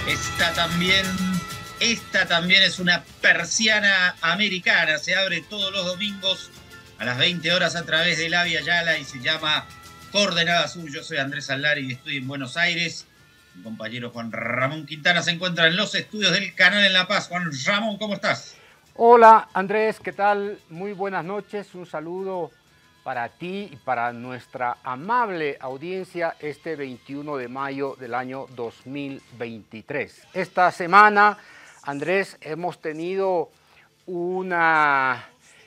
Esta también es una persiana americana. Se abre todos los domingos a las 20 horas a través de Avia Yala y se llama Coordenada Sur. Yo soy Andrés Aldari y estoy en Buenos Aires. Mi compañero Juan Ramón Quintana se encuentra en los estudios del canal en La Paz. Juan Ramón, ¿cómo estás? Hola Andrés, ¿qué tal? Muy buenas noches. Un saludo para ti y para nuestra amable audiencia este 21 de mayo del año 2023. Esta semana, Andrés, hemos tenido una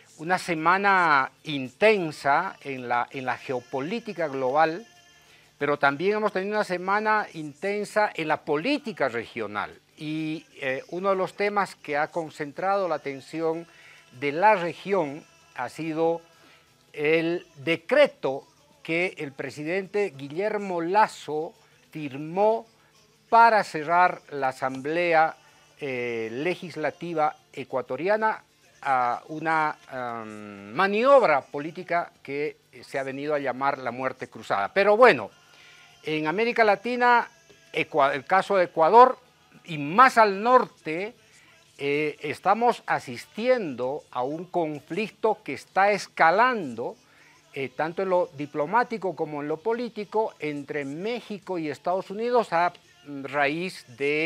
semana intensa en la geopolítica global, pero también hemos tenido una semana intensa en la política regional. Y uno de los temas que ha concentrado la atención de la región ha sido el decreto que el presidente Guillermo Lasso firmó para cerrar la Asamblea Legislativa Ecuatoriana, a una maniobra política que se ha venido a llamar la muerte cruzada. Pero bueno, en América Latina, el caso de Ecuador y más al norte, estamos asistiendo a un conflicto que está escalando, tanto en lo diplomático como en lo político, entre México y Estados Unidos a raíz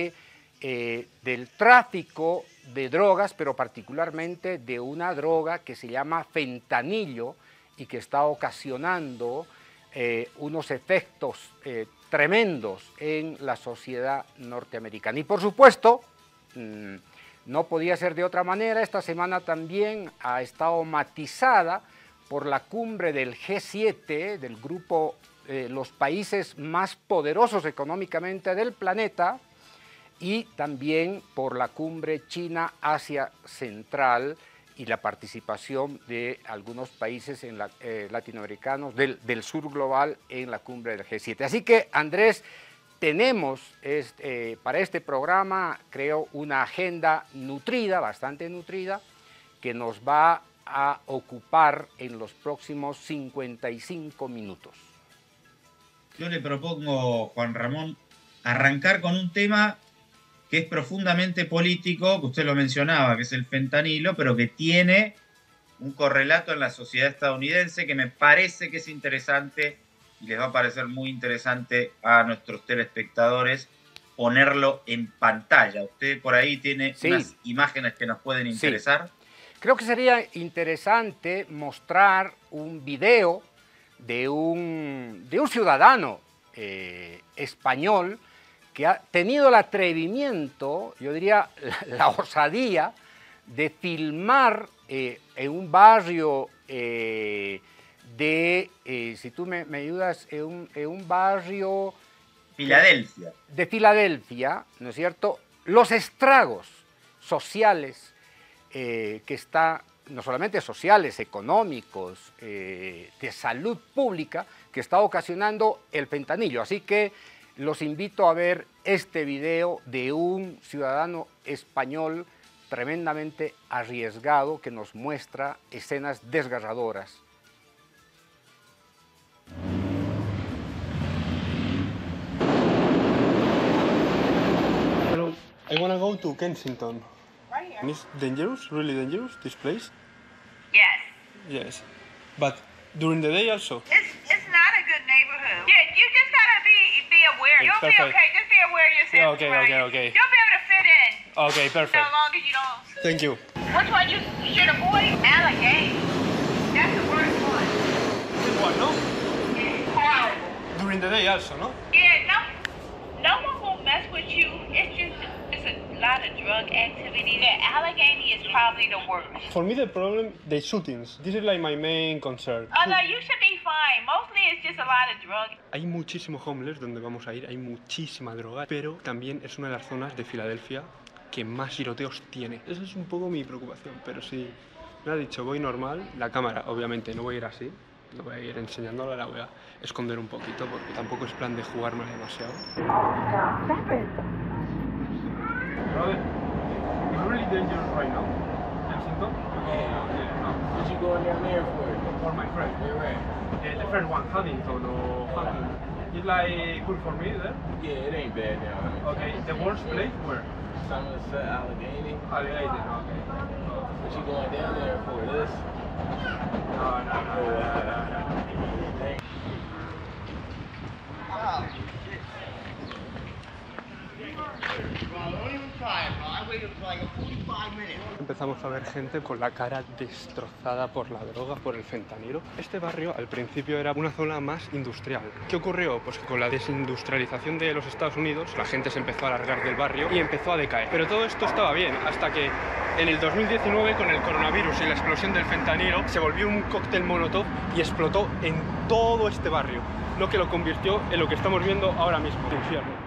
del tráfico de drogas, pero particularmente de una droga que se llama fentanilo y que está ocasionando unos efectos tremendos en la sociedad norteamericana. Y por supuesto, no podía ser de otra manera, esta semana también ha estado matizada por la cumbre del G7, del grupo los países más poderosos económicamente del planeta, y también por la cumbre China-Asia Central y la participación de algunos países latinoamericanos del sur global en la cumbre del G7. Así que, Andrés, tenemos para este programa, creo, una agenda nutrida, bastante nutrida, que nos va a ocupar en los próximos 55 minutos. Yo le propongo, Juan Ramón, arrancar con un tema que es profundamente político, que usted lo mencionaba, que es el fentanilo, pero que tiene un correlato en la sociedad estadounidense que me parece que es interesante y les va a parecer muy interesante a nuestros telespectadores ponerlo en pantalla. Usted por ahí tiene unas imágenes que nos pueden interesar. Sí. Creo que sería interesante mostrar un video de un ciudadano español que ha tenido el atrevimiento, yo diría la osadía, de filmar en un barrio si tú me ayudas, en un barrio Filadelfia. De Filadelfia, ¿no es cierto?, los estragos sociales que está, no solamente sociales, económicos, de salud pública, que está ocasionando el fentanilo. Así que los invito a ver este video de un ciudadano español tremendamente arriesgado que nos muestra escenas desgarradoras. Hello, I want to go to Kensington. Right here. And it's dangerous, really dangerous, this place? Yes. Yes. But during the day also? It's not a good neighborhood. Yeah, you just gotta be aware. Okay, You'll perfect. be okay. Just be aware of yourself. Yeah, okay, around okay, you. okay. You'll be able to fit in. Okay, perfect. As long as you don't. Thank you. Which one you should avoid? Allegheny. That's the worst one. This one, no? It's horrible. During the day also, no? Yeah, no one will mess with you. It's a lot of drug activity. Yeah, Allegheny is probably the worst. For me the problem, the shootings. This is like my main concern. Oh no, you should be fine. Mostly it's just a lot of drug. Hay muchísimo homeless donde vamos a ir, hay muchísima droga, pero también es una de las zonas de Filadelfia que más tiroteos tiene. Esa es un poco mi preocupación, pero si me ha dicho voy normal, la cámara obviamente no voy a ir así, no voy a ir enseñándola, la voy a esconder un poquito porque tampoco es plan de jugármela demasiado. Brother, it's really dangerous right now. Kensington? What you going down there for? For my friend. Yeah, right. The first one, Huntington or Huntington. It's like good for me there. Yeah, it ain't bad down there. Okay, the worst place where? Somerset, Allegheny. Allegheny, okay. What you going down there for? This? No. Empezamos a ver gente con la cara destrozada por la droga, por el fentanilo. Este barrio al principio era una zona más industrial. ¿Qué ocurrió? Pues que con la desindustrialización de los Estados Unidos la gente se empezó a largar del barrio y empezó a decaer. Pero todo esto estaba bien hasta que en el 2019 con el coronavirus y la explosión del fentanilo se volvió un cóctel molotov y explotó en todo este barrio, lo que lo convirtió en lo que estamos viendo ahora mismo, el infierno.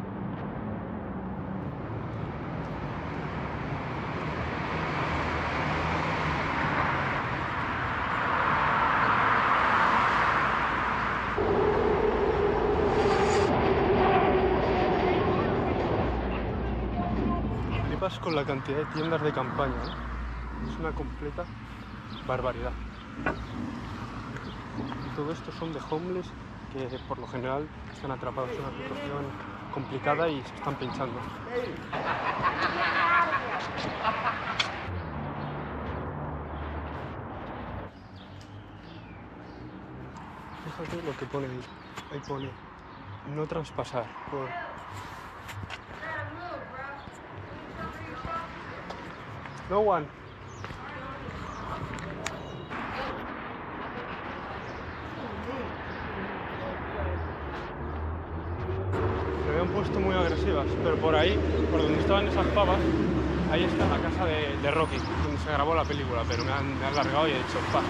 Con la cantidad de tiendas de campaña, ¿eh? Es una completa barbaridad. Y todo esto son de homeless que por lo general están atrapados en una situación complicada y se están pinchando. Fíjate lo que pone ahí. Ahí pone no traspasar por... No one. Me habían puesto muy agresivas, pero por ahí, por donde estaban esas pavas, ahí está la casa de Rocky, donde se grabó la película, pero me han largado y he dicho paso.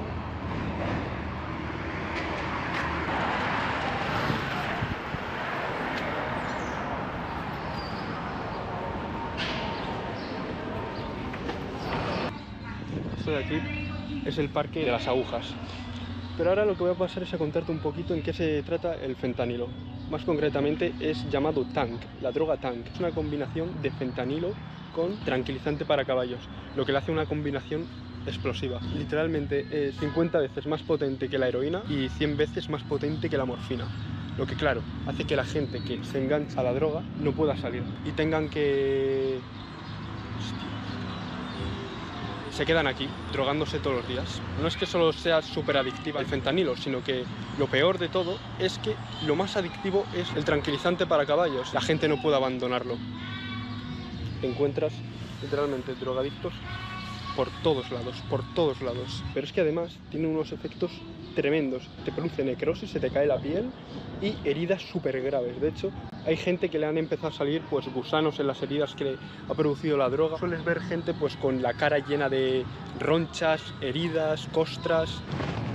Esto de aquí es el parque de las agujas. Pero ahora lo que voy a pasar es a contarte un poquito en qué se trata el fentanilo. Más concretamente es llamado tank, la droga tank. Es una combinación de fentanilo con tranquilizante para caballos, lo que le hace una combinación explosiva. Literalmente es 50 veces más potente que la heroína y 100 veces más potente que la morfina. Lo que, claro, hace que la gente que se engancha a la droga no pueda salir y tengan que... se quedan aquí, drogándose todos los días. No es que solo sea súper adictiva el fentanilo, sino que lo peor de todo es que lo más adictivo es el tranquilizante para caballos. La gente no puede abandonarlo. Te encuentras literalmente drogadictos por todos lados. Pero es que además tiene unos efectos tremendos. Te produce necrosis, se te cae la piel y heridas súper graves. De hecho, hay gente que le han empezado a salir pues gusanos en las heridas que le ha producido la droga. Sueles ver gente pues con la cara llena de ronchas, heridas, costras.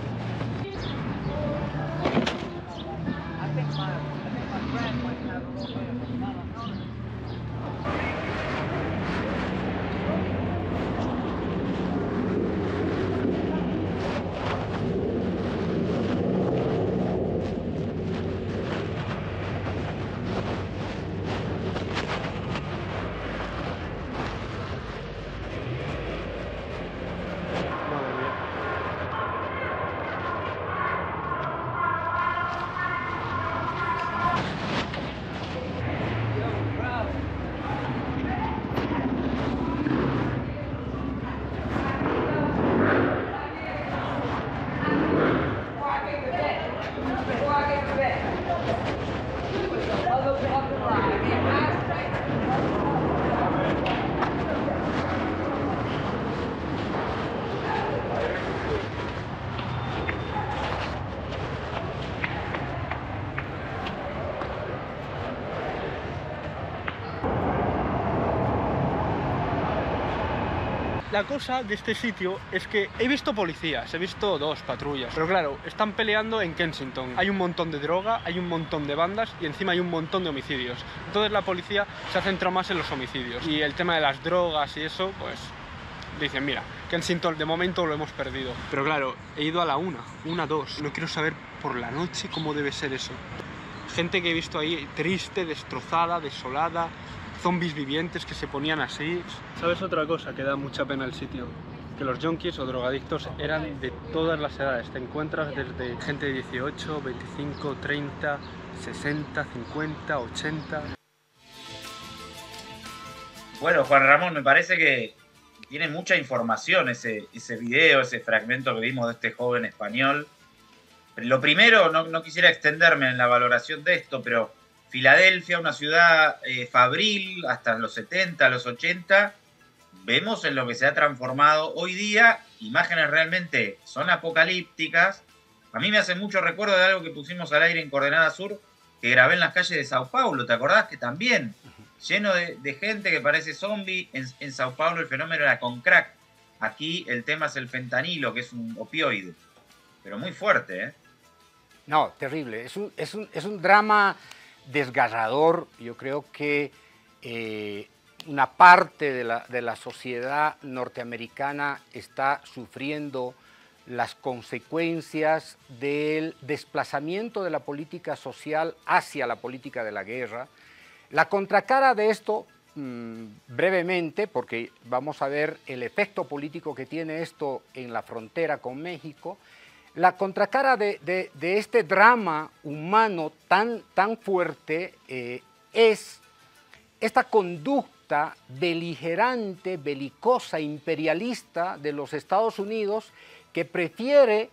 La cosa de este sitio es que he visto policías, he visto 2 patrullas, pero claro, están peleando en Kensington. Hay un montón de droga, hay un montón de bandas y encima hay un montón de homicidios. Entonces la policía se ha centrado más en los homicidios. Y el tema de las drogas y eso, pues dicen, mira, Kensington de momento lo hemos perdido. Pero claro, he ido a la 1, 2. No quiero saber por la noche cómo debe ser eso. Gente que he visto ahí triste, destrozada, desolada, zombies vivientes que se ponían así. ¿Sabes otra cosa que da mucha pena el sitio? que los junkies o drogadictos eran de todas las edades. Te encuentras desde gente de 18, 25, 30, 60, 50, 80... Bueno, Juan Ramón, me parece que tiene mucha información ese video, ese fragmento que vimos de este joven español. Lo primero, no quisiera extenderme en la valoración de esto, pero Filadelfia, una ciudad fabril hasta los 70, los 80, vemos en lo que se ha transformado hoy día, imágenes realmente son apocalípticas. A mí me hace mucho recuerdo de algo que pusimos al aire en Coordenada Sur, que grabé en las calles de Sao Paulo, ¿te acordás? Que también, lleno de gente que parece zombie, en Sao Paulo el fenómeno era con crack. Aquí el tema es el fentanilo, que es un opioide, pero muy fuerte, ¿eh? No, terrible. Es un drama desgarrador. Yo creo que una parte de la sociedad norteamericana está sufriendo las consecuencias del desplazamiento de la política social hacia la política de la guerra. La contracara de esto, brevemente, porque vamos a ver el efecto político que tiene esto en la frontera con México. La contracara de este drama humano tan fuerte es esta conducta beligerante, belicosa, imperialista de los Estados Unidos que prefiere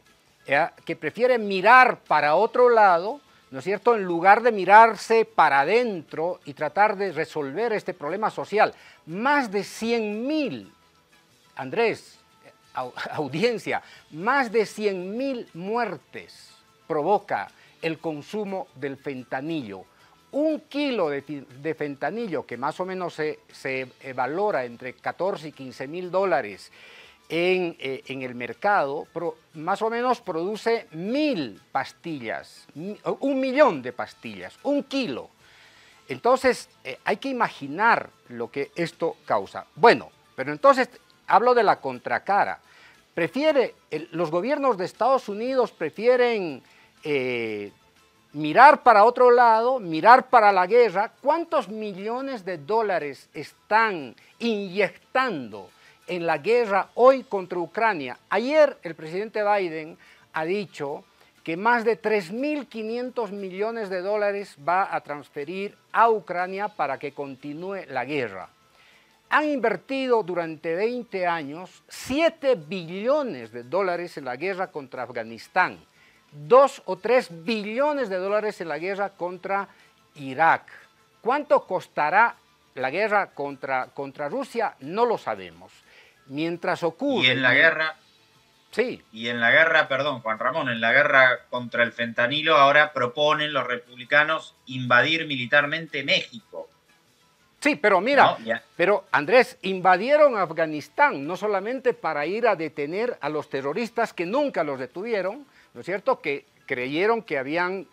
mirar para otro lado, ¿no es cierto?, en lugar de mirarse para adentro y tratar de resolver este problema social. Más de 100.000, Andrés, audiencia, más de 100.000 muertes provoca el consumo del fentanilo. 1 kilo de fentanilo, que más o menos se valora entre 14 y 15 mil dólares en el mercado, más o menos produce 1.000 pastillas, 1 millón de pastillas, 1 kilo. Entonces, hay que imaginar lo que esto causa. Bueno, pero entonces hablo de la contracara. Los gobiernos de Estados Unidos prefieren mirar para otro lado, mirar para la guerra. ¿Cuántos millones de dólares están inyectando en la guerra hoy contra Ucrania? Ayer el presidente Biden ha dicho que más de 3.500 millones de dólares va a transferir a Ucrania para que continúe la guerra. Han invertido durante 20 años 7 billones de dólares en la guerra contra Afganistán, 2 o 3 billones de dólares en la guerra contra Irak. ¿Cuánto costará la guerra contra Rusia? No lo sabemos. Mientras ocurre... Y en la guerra... Sí. Y en la guerra, perdón, Juan Ramón, en la guerra contra el fentanilo ahora proponen los republicanos invadir militarmente México. Sí, pero mira, No, pero Andrés, invadieron Afganistán no solamente para ir a detener a los terroristas que nunca los detuvieron, ¿no es cierto?, que creyeron que habían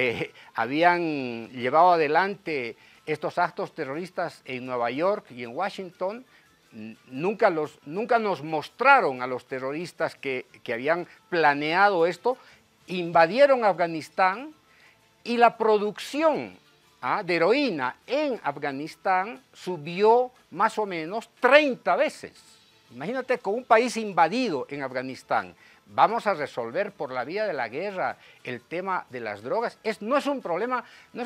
llevado adelante estos actos terroristas en Nueva York y en Washington. Nunca nos mostraron a los terroristas que habían planeado esto. Invadieron Afganistán y la producción de heroína en Afganistán subió más o menos 30 veces. Imagínate, con un país invadido en Afganistán, vamos a resolver por la vía de la guerra el tema de las drogas. No es un problema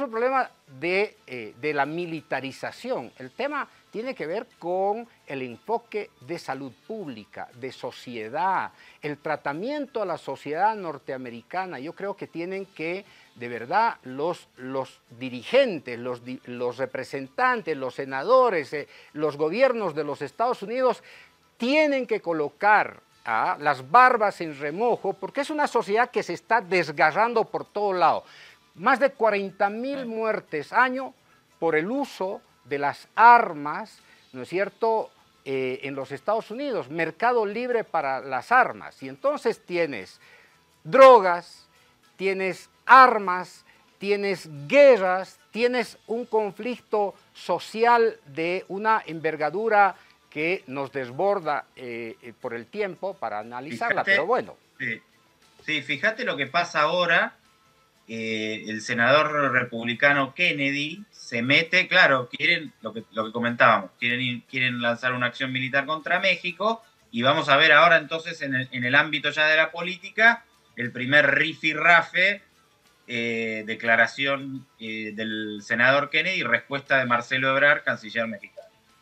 de la militarización. El tema tiene que ver con el enfoque de salud pública, de sociedad, el tratamiento a la sociedad norteamericana. Yo creo que tienen que, de verdad, los dirigentes, los representantes, los senadores, los gobiernos de los Estados Unidos tienen que colocar las barbas en remojo, porque es una sociedad que se está desgarrando por todo lado. Más de 40.000 muertes año por el uso de las armas, ¿no es cierto?, en los Estados Unidos, mercado libre para las armas. Y entonces tienes drogas, tienes armas, tienes guerras, tienes un conflicto social de una envergadura que nos desborda por el tiempo para analizarla, Fíjate, pero bueno. Sí, fíjate lo que pasa ahora. El senador republicano Kennedy se mete, claro, quieren lo que comentábamos, quieren lanzar una acción militar contra México Y vamos a ver ahora entonces en el ámbito ya de la política, el primer rifirrafe, declaración del senador Kennedy y respuesta de Marcelo Ebrard, canciller mexicano.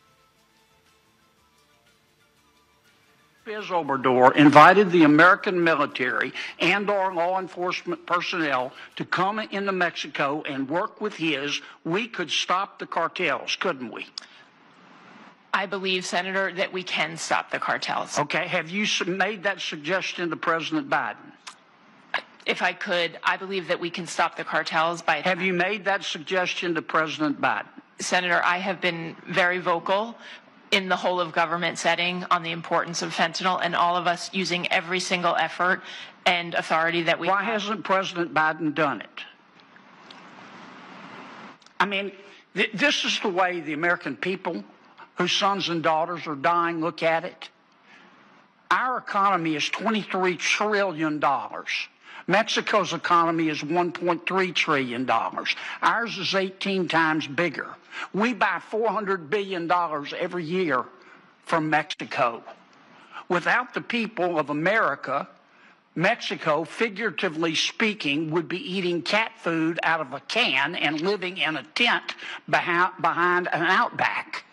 López Obrador invited the American military and our law enforcement personnel to come into Mexico and work with his, we could stop the cartels, couldn't we? I believe, Senator, that we can stop the cartels. Okay, have you made that suggestion to President Biden? If I could, I believe that we can stop the cartels by... Have you made that suggestion to President Biden? Senator, I have been very vocal in the whole of government setting on the importance of fentanyl and all of us using every single effort and authority that we have. Why hasn't President Biden done it? I mean, this is the way the American people whose sons and daughters are dying look at it. Our economy is $23 trillion. Mexico's economy is $1.3 trillion. Ours is 18 times bigger. We buy $400 billion every year from Mexico. Without the people of America, Mexico, figuratively speaking, would be eating cat food out of a can and living in a tent behind an outback.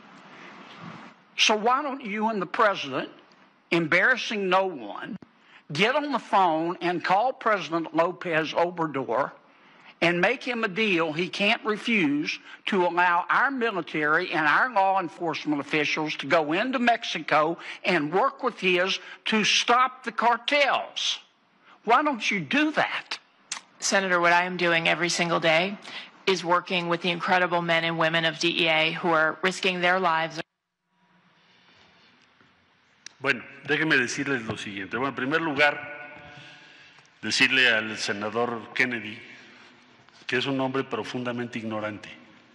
So why don't you and the president, embarrassing no one, get on the phone and call President Lopez Obrador and make him a deal he can't refuse to allow our military and our law enforcement officials to go into Mexico and work with his to stop the cartels? Why don't you do that? Senator, what I am doing every single day is working with the incredible men and women of DEA who are risking their lives. Bueno, déjenme decirles lo siguiente. Bueno, en primer lugar, decirle al senador Kennedy que es un hombre profundamente ignorante.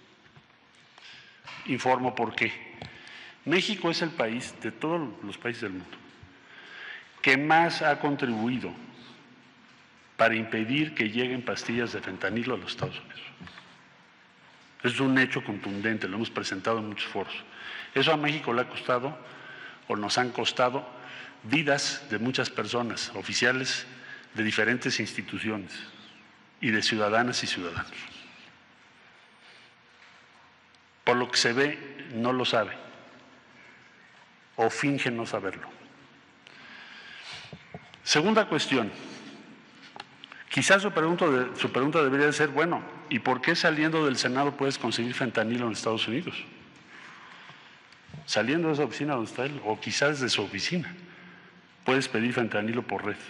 Informo por qué. México es el país, de todos los países del mundo, que más ha contribuido para impedir que lleguen pastillas de fentanilo a los Estados Unidos. Es un hecho contundente, lo hemos presentado en muchos foros. Eso a México le ha costado, o nos han costado, vidas de muchas personas, oficiales de diferentes instituciones y de ciudadanas y ciudadanos. Por lo que se ve, no lo sabe o finge no saberlo. Segunda cuestión, quizás su pregunta debería ser, bueno, ¿y por qué saliendo del Senado puedes conseguir fentanilo en Estados Unidos? Saliendo de esa oficina donde está él, o quizás de su oficina, puedes pedir fentanilo por red.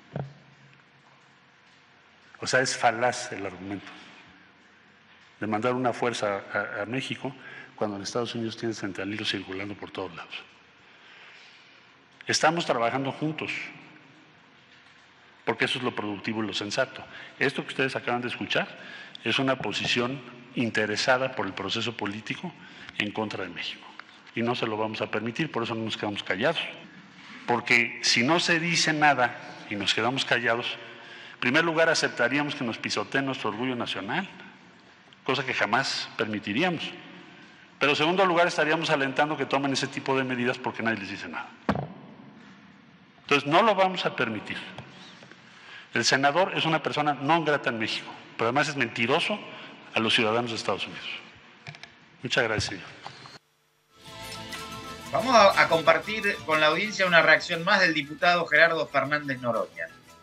O sea, es falaz el argumento de mandar una fuerza a México cuando en Estados Unidos tienes fentanilo circulando por todos lados. Estamos trabajando juntos, porque eso es lo productivo y lo sensato. Esto que ustedes acaban de escuchar es una posición interesada por el proceso político en contra de México. Y no se lo vamos a permitir, por eso no nos quedamos callados. Porque si no se dice nada y nos quedamos callados, en primer lugar aceptaríamos que nos pisoteen nuestro orgullo nacional, cosa que jamás permitiríamos. Pero en segundo lugar estaríamos alentando que tomen ese tipo de medidas porque nadie les dice nada. Entonces no lo vamos a permitir. El senador es una persona no grata en México, pero además es mentiroso a los ciudadanos de Estados Unidos. Muchas gracias, señor. Vamos a compartir con la audiencia una reacción más del diputado Gerardo Fernández Noroña.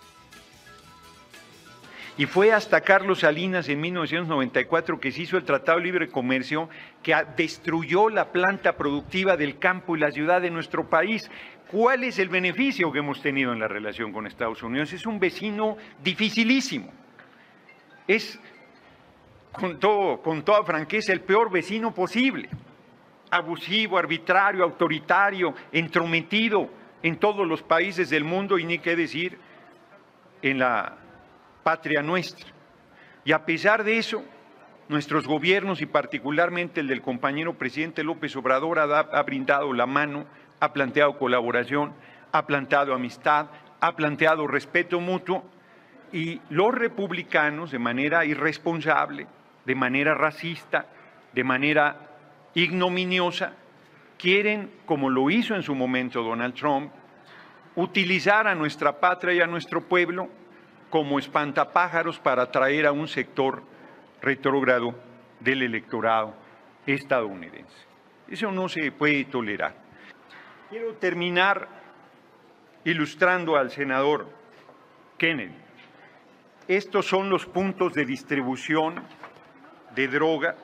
Y fue hasta Carlos Salinas en 1994 que se hizo el Tratado de Libre Comercio que destruyó la planta productiva del campo y la ciudad de nuestro país. ¿Cuál es el beneficio que hemos tenido en la relación con Estados Unidos? Es un vecino dificilísimo. Es, con toda franqueza, el peor vecino posible. Abusivo, arbitrario, autoritario, entrometido en todos los países del mundo y ni qué decir en la patria nuestra. Y a pesar de eso, nuestros gobiernos y particularmente el del compañero presidente López Obrador ha brindado la mano, ha planteado colaboración, ha planteado amistad, ha planteado respeto mutuo y los republicanos de manera irresponsable, de manera racista, de manera ignominiosa, quieren, como lo hizo en su momento Donald Trump, utilizar a nuestra patria y a nuestro pueblo como espantapájaros para atraer a un sector retrógrado del electorado estadounidense. Eso no se puede tolerar. Quiero terminar ilustrando al senador Kennedy. Estos son los puntos de distribución de droga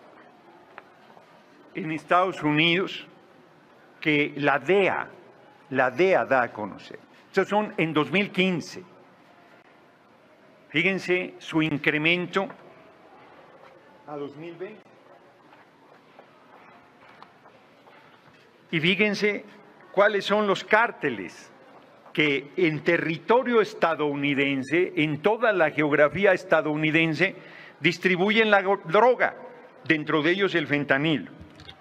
en Estados Unidos que la DEA da a conocer. Estos son en 2015. Fíjense su incremento a 2020. Y fíjense cuáles son los cárteles que en territorio estadounidense, en toda la geografía estadounidense, distribuyen la droga, dentro de ellos el fentanilo.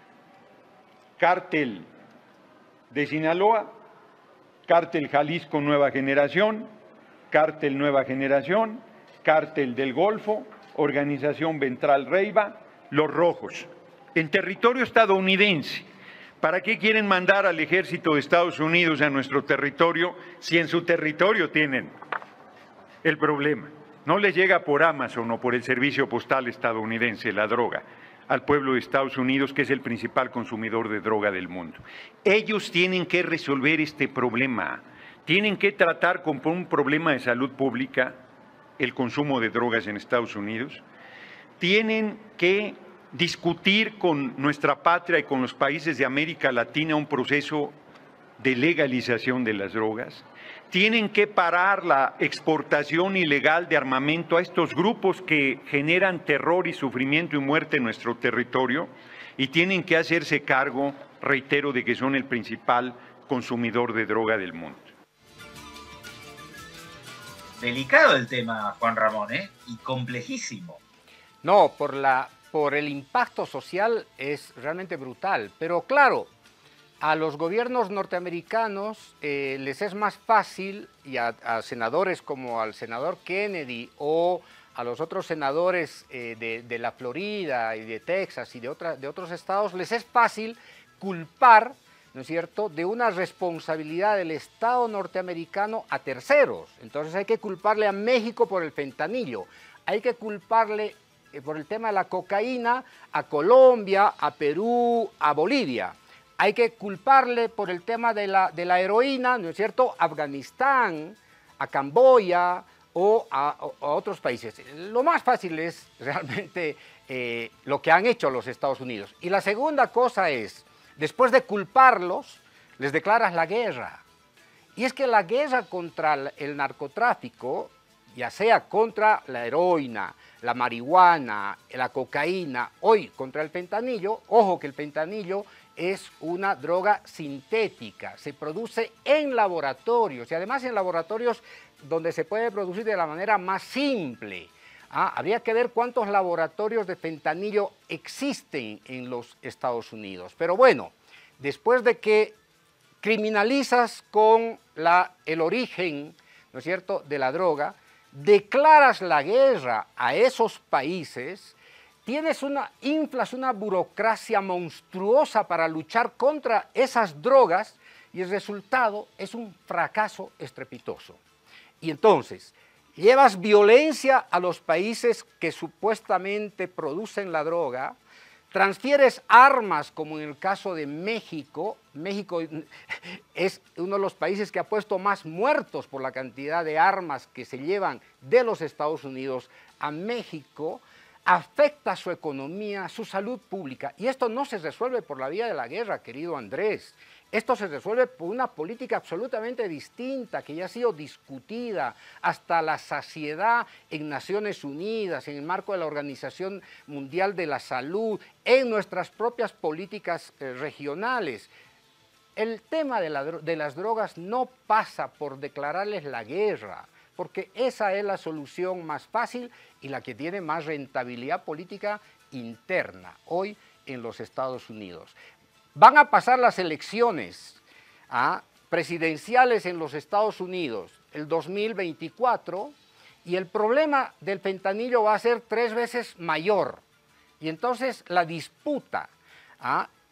Cártel de Sinaloa, Cártel Jalisco Nueva Generación, Cártel Nueva Generación, Cártel del Golfo, Organización Ventral Reiva, Los Rojos. En territorio estadounidense. ¿Para qué quieren mandar al ejército de Estados Unidos a nuestro territorio si en su territorio tienen el problema? No les llega por Amazon o por el servicio postal estadounidense la droga al pueblo de Estados Unidos, que es el principal consumidor de droga del mundo. Ellos tienen que resolver este problema. Tienen que tratar con un problema de salud pública el consumo de drogas en Estados Unidos. Tienen que discutir con nuestra patria y con los países de América Latina un proceso de legalización de las drogas. Tienen que parar la exportación ilegal de armamento a estos grupos que generan terror y sufrimiento y muerte en nuestro territorio y tienen que hacerse cargo, reitero, de que son el principal consumidor de droga del mundo. Delicado el tema, Juan Ramón, y complejísimo. No, por el impacto social es realmente brutal, pero claro, a los gobiernos norteamericanos les es más fácil, y a senadores como al senador Kennedy o a los otros senadores de la Florida y de Texas y de otros estados, les es fácil culpar, ¿no es cierto?, de una responsabilidad del Estado norteamericano a terceros. Entonces hay que culparle a México por el fentanilo, hay que culparle por el tema de la cocaína a Colombia, a Perú, a Bolivia. Hay que culparle por el tema de la heroína, ¿no es cierto?, a Afganistán, a Camboya o a otros países. Lo más fácil es realmente lo que han hecho los Estados Unidos. Y la segunda cosa es, después de culparlos, les declaras la guerra. Y es que la guerra contra el narcotráfico, ya sea contra la heroína, la marihuana, la cocaína, hoy contra el fentanilo, ojo que el fentanilo es una droga sintética, se produce en laboratorios y además en laboratorios donde se puede producir de la manera más simple. Habría que ver cuántos laboratorios de fentanilo existen en los Estados Unidos. Pero bueno, después de que criminalizas con el origen, ¿no es cierto?, de la droga, declaras la guerra a esos países, inflas una burocracia monstruosa para luchar contra esas drogas y el resultado es un fracaso estrepitoso. Y entonces, llevas violencia a los países que supuestamente producen la droga, transfieres armas como en el caso de México. México es uno de los países que ha puesto más muertos por la cantidad de armas que se llevan de los Estados Unidos a México, afecta su economía, su salud pública. Y esto no se resuelve por la vía de la guerra, querido Andrés. Esto se resuelve por una política absolutamente distinta que ya ha sido discutida hasta la saciedad en Naciones Unidas, en el marco de la Organización Mundial de la Salud, en nuestras propias políticas regionales. El tema de las drogas no pasa por declararles la guerra, porque esa es la solución más fácil y la que tiene más rentabilidad política interna hoy en los Estados Unidos. Van a pasar las elecciones presidenciales en los Estados Unidos el 2024 y el problema del fentanilo va a ser 3 veces mayor. Y entonces la disputa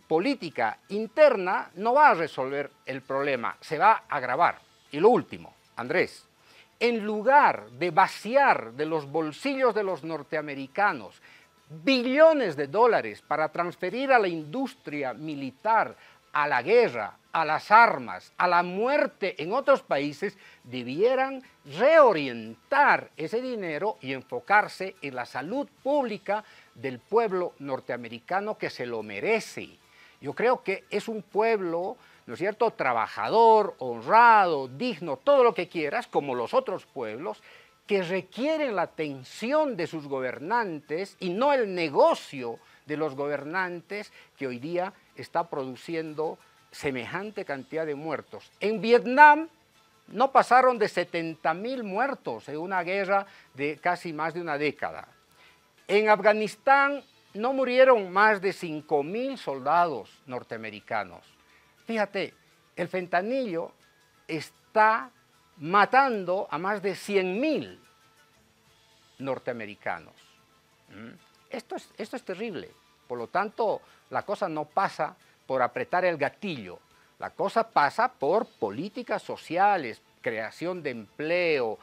política interna no va a resolver el problema, se va a agravar. Y lo último, Andrés, en lugar de vaciar de los bolsillos de los norteamericanos billones de dólares para transferir a la industria militar, a la guerra, a las armas, a la muerte en otros países, debieran reorientar ese dinero y enfocarse en la salud pública del pueblo norteamericano que se lo merece. Yo creo que es un pueblo, ¿no es cierto?, trabajador, honrado, digno, todo lo que quieras, como los otros pueblos, que requieren la atención de sus gobernantes y no el negocio de los gobernantes que hoy día está produciendo semejante cantidad de muertos. En Vietnam no pasaron de 70.000 muertos en una guerra de casi más de una década. En Afganistán no murieron más de 5.000 soldados norteamericanos. Fíjate, el fentanilo está matando a más de 100.000 norteamericanos. Esto es terrible. Por lo tanto, la cosa no pasa por apretar el gatillo. La cosa pasa por políticas sociales, creación de empleo,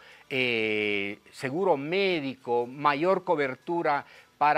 seguro médico, mayor cobertura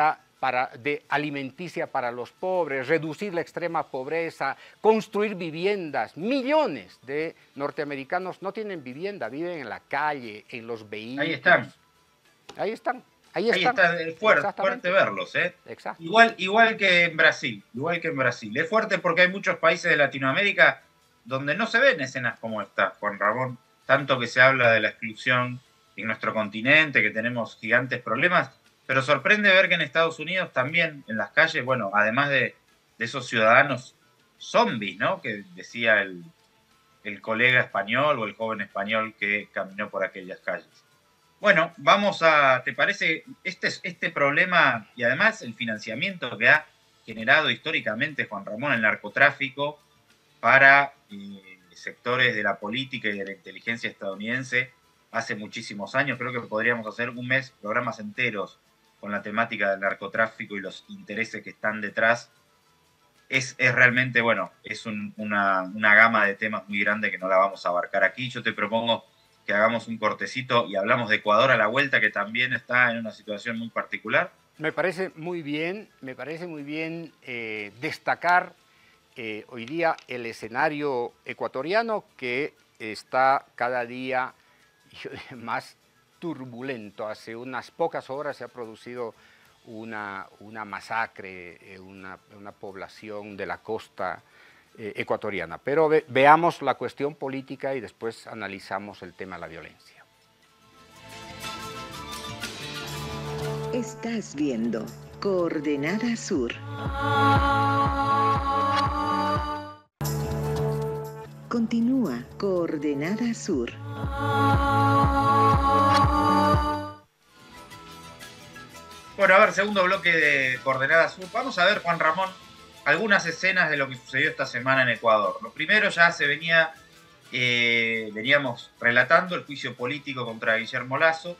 de alimenticia para los pobres, reducir la extrema pobreza, construir viviendas. Millones de norteamericanos no tienen vivienda, viven en la calle, en los vehículos. Ahí están. Ahí están. Ahí está, fuerte verlos, ¿eh? Exacto. Igual que en Brasil, Es fuerte porque hay muchos países de Latinoamérica donde no se ven escenas como esta, Juan Ramón. Tanto que se habla de la exclusión en nuestro continente, que tenemos gigantes problemas, pero sorprende ver que en Estados Unidos también, en las calles, bueno, además de esos ciudadanos zombies, ¿no?, que decía el colega español o el joven español que caminó por aquellas calles. Bueno, ¿te parece este problema y además el financiamiento que ha generado históricamente, Juan Ramón, el narcotráfico para sectores de la política y de la inteligencia estadounidense hace muchísimos años? Creo que podríamos hacer un mes, programas enteros con la temática del narcotráfico y los intereses que están detrás. Es realmente, bueno, es una gama de temas muy grande que no la vamos a abarcar aquí. Yo te propongo que hagamos un cortecito y hablamos de Ecuador a la vuelta, que también está en una situación muy particular. Me parece muy bien destacar hoy día el escenario ecuatoriano, que está cada día más turbulento. Hace unas pocas horas se ha producido una masacre en una población de la costa ecuatoriana. Pero veamos la cuestión política y después analizamos el tema de la violencia. Estás viendo Coordenada Sur. Continúa Coordenada Sur. Bueno, a ver, segundo bloque de Coordenada Sur. Vamos a ver, Juan Ramón, algunas escenas de lo que sucedió esta semana en Ecuador. Lo primero, ya veníamos relatando el juicio político contra Guillermo Lasso.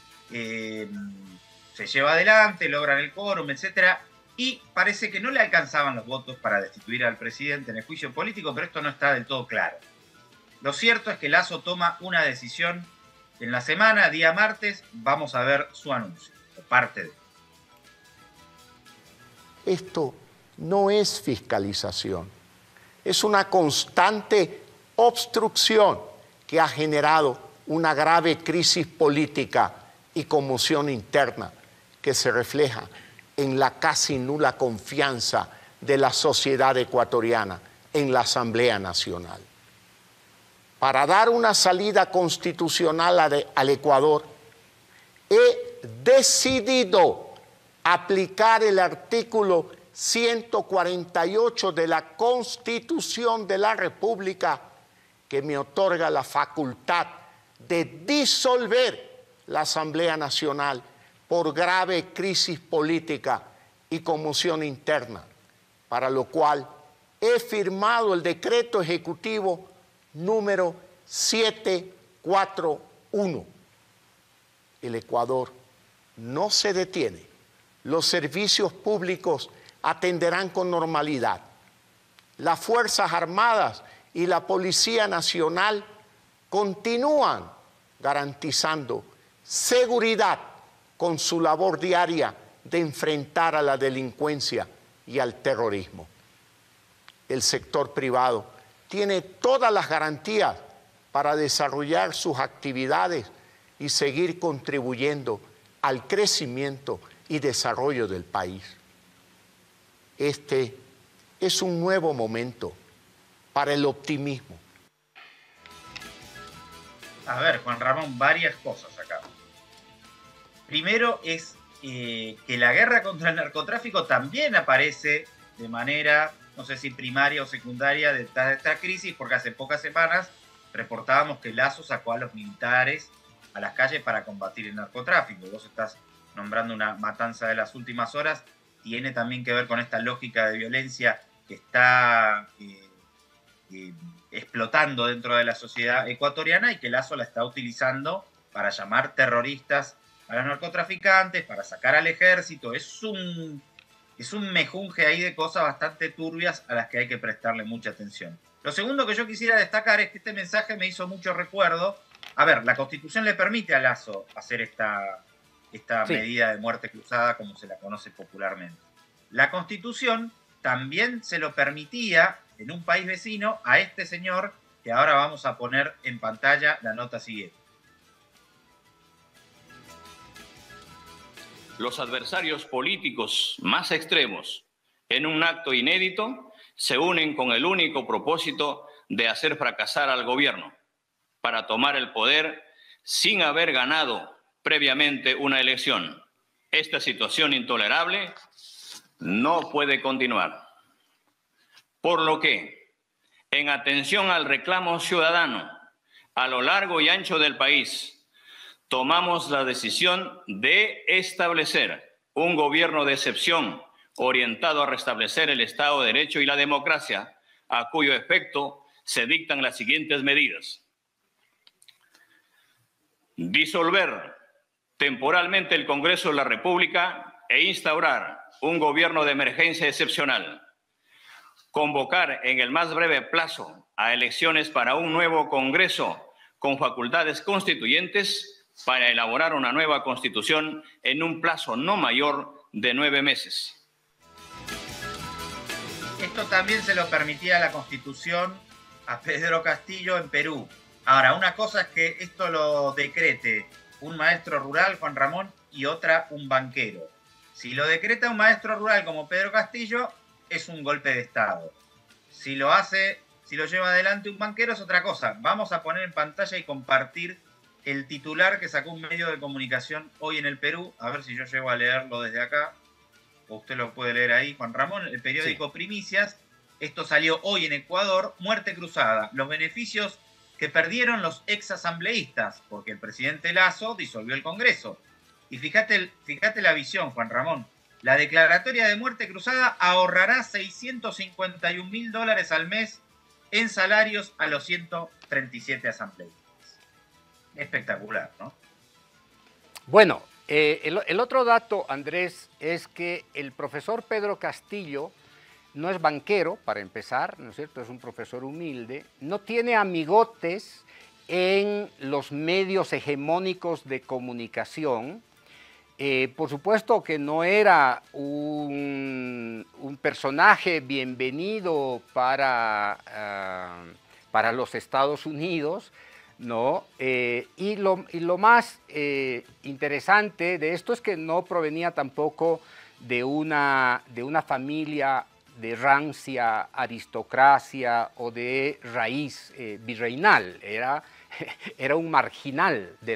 Se lleva adelante, logran el quórum, etc. Y parece que no le alcanzaban los votos para destituir al presidente en el juicio político, pero esto no está del todo claro. Lo cierto es que Lasso toma una decisión en la semana, día martes. Vamos a ver su anuncio, o parte de. Esto no es fiscalización, es una constante obstrucción que ha generado una grave crisis política y conmoción interna que se refleja en la casi nula confianza de la sociedad ecuatoriana en la Asamblea Nacional. Para dar una salida constitucional al Ecuador, he decidido aplicar el artículo 148 de la Constitución de la República, que me otorga la facultad de disolver la Asamblea Nacional por grave crisis política y conmoción interna, para lo cual he firmado el decreto ejecutivo número 741. El Ecuador no se detiene. Los servicios públicos atenderán con normalidad. las Fuerzas Armadas y la Policía Nacional continúan garantizando seguridad con su labor diaria de enfrentar a la delincuencia y al terrorismo. El sector privado tiene todas las garantías para desarrollar sus actividades y seguir contribuyendo al crecimiento y desarrollo del país. Este es un nuevo momento para el optimismo. A ver, Juan Ramón, varias cosas acá. Primero es que la guerra contra el narcotráfico también aparece de manera, no sé si primaria o secundaria, de esta crisis, porque hace pocas semanas reportábamos que Lasso sacó a los militares a las calles para combatir el narcotráfico. Vos estás nombrando una matanza de las últimas horas, tiene también que ver con esta lógica de violencia que está explotando dentro de la sociedad ecuatoriana y que Lasso la está utilizando para llamar terroristas a los narcotraficantes, para sacar al ejército. Es un mejunje ahí de cosas bastante turbias a las que hay que prestarle mucha atención. Lo segundo que yo quisiera destacar es que este mensaje me hizo mucho recuerdo. A ver, la Constitución le permite a Lasso hacer esta medida de muerte cruzada, como se la conoce popularmente. La Constitución también se lo permitía en un país vecino a este señor, que ahora vamos a poner en pantalla la nota siguiente. Los adversarios políticos más extremos, en un acto inédito, se unen con el único propósito de hacer fracasar al gobierno para tomar el poder sin haber ganado previamente una elección. Esta situación intolerable no puede continuar. Por lo que, en atención al reclamo ciudadano a lo largo y ancho del país, tomamos la decisión de establecer un gobierno de excepción orientado a restablecer el Estado de Derecho y la democracia, a cuyo efecto se dictan las siguientes medidas. Disolver temporalmente el Congreso de la República e instaurar un gobierno de emergencia excepcional. Convocar en el más breve plazo a elecciones para un nuevo Congreso con facultades constituyentes para elaborar una nueva Constitución en un plazo no mayor de 9 meses. Esto también se lo permitía la Constitución a Pedro Castillo en Perú. Ahora, una cosa es que esto lo decrete un maestro rural, Juan Ramón, y otra un banquero. Si lo decreta un maestro rural como Pedro Castillo, es un golpe de Estado. Si lo lleva adelante un banquero, es otra cosa. Vamos a poner en pantalla y compartir el titular que sacó un medio de comunicación hoy en el Perú. A ver si yo llego a leerlo desde acá. O usted lo puede leer ahí, Juan Ramón. El periódico sí. Primicias. Esto salió hoy en Ecuador. Muerte cruzada. Los beneficios que perdieron los exasambleístas, porque el presidente Lasso disolvió el Congreso. Y fíjate la visión, Juan Ramón. La declaratoria de muerte cruzada ahorrará $651.000 al mes en salarios a los 137 asambleístas. Espectacular, ¿no? Bueno, el otro dato, Andrés, es que el profesor Pedro Castillo no es banquero, para empezar, ¿no es cierto? Es un profesor humilde, no tiene amigotes en los medios hegemónicos de comunicación. Por supuesto que no era un personaje bienvenido para los Estados Unidos, ¿no? Y lo más interesante de esto es que no provenía tampoco de una familia de rancia aristocracia o de raíz virreinal, era un marginal de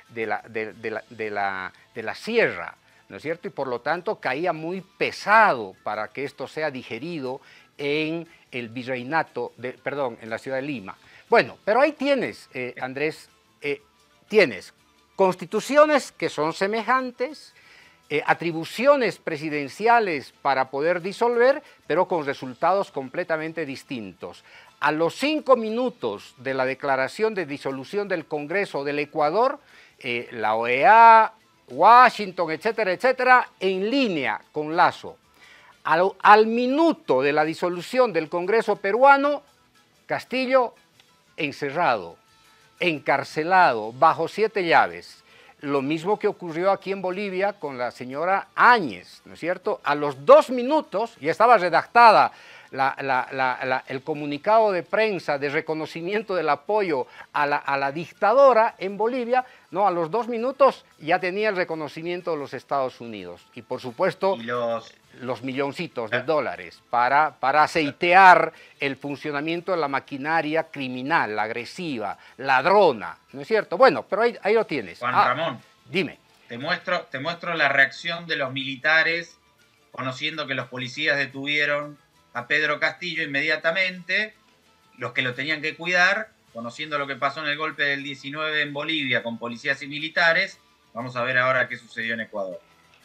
la sierra, ¿no es cierto? Y por lo tanto caía muy pesado para que esto sea digerido en el virreinato, en la ciudad de Lima. Bueno, pero ahí tienes, Andrés, tienes constituciones que son semejantes, atribuciones presidenciales para poder disolver, pero con resultados completamente distintos. A los 5 minutos de la declaración de disolución del Congreso del Ecuador, la OEA, Washington, etcétera, etcétera, en línea con Lasso. Al minuto de la disolución del Congreso peruano, Castillo encerrado, encarcelado, bajo 7 llaves. Lo mismo que ocurrió aquí en Bolivia con la señora Áñez, ¿no es cierto? A los 2 minutos, ya estaba redactada el comunicado de prensa de reconocimiento del apoyo a la dictadora en Bolivia, no, a los 2 minutos ya tenía el reconocimiento de los Estados Unidos. Y por supuesto, los milloncitos de dólares para aceitear el funcionamiento de la maquinaria criminal, agresiva, ladrona, ¿no es cierto? Bueno, pero ahí lo tienes. Juan Ramón, dime. Te muestro la reacción de los militares conociendo que los policías detuvieron a Pedro Castillo inmediatamente, los que lo tenían que cuidar, conociendo lo que pasó en el golpe del 19 en Bolivia con policías y militares. Vamos a ver ahora qué sucedió en Ecuador.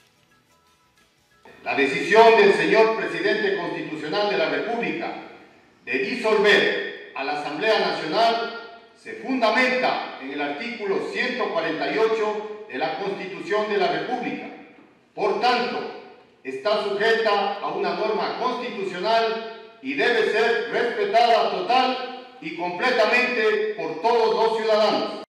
La decisión del señor presidente constitucional de la República de disolver a la Asamblea Nacional se fundamenta en el artículo 148 de la Constitución de la República. Por tanto, está sujeta a una norma constitucional y debe ser respetada total y completamente por todos los ciudadanos.